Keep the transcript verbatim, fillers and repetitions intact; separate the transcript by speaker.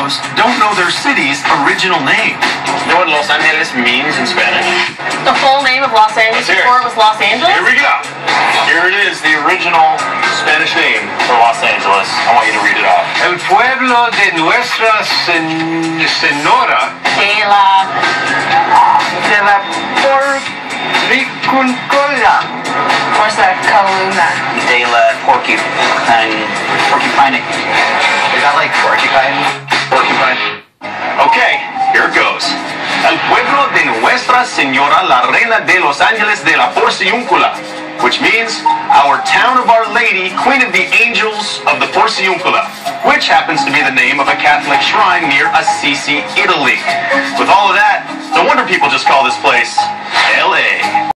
Speaker 1: most don't know their city's original name.
Speaker 2: You know what Los Angeles means in Spanish?
Speaker 3: The full name of Los Angeles before it was Los Angeles?
Speaker 2: Here we go. Here it is, the original Spanish name for Los Angeles. I want you to read it off.
Speaker 4: El pueblo de Nuestra Sen Senora
Speaker 3: De la...
Speaker 4: de la Porciúncula.
Speaker 3: Porciúncula.
Speaker 5: De la Porcupine. Porcupine. Is that like porcupine?
Speaker 2: Porcupine. Okay, here it goes. El pueblo de Nuestra Señora la Reina de Los Angeles de la Porciúncula, which means our town of Our Lady, Queen of the Angels of the Porciúncula, which happens to be the name of a Catholic shrine near Assisi, Italy. With all of that, no wonder people just call this place L A